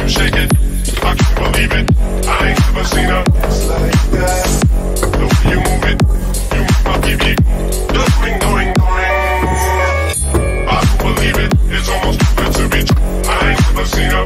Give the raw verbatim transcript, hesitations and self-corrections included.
you shake it, I can't believe it. I ain't never seen her like that. The way you move it, you make my P P go doing, doing, doing. I don't believe it, it's almost too good to be true. I ain't never seen her